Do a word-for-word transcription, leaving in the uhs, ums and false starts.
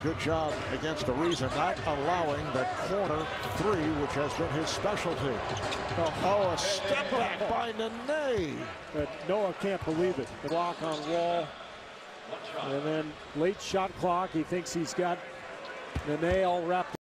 Good job against Ariza, not allowing the corner three, which has been his specialty. Oh, a step back by Nene. But Noah can't believe it. The block on Wall. And then late shot clock. He thinks he's got Nene all wrapped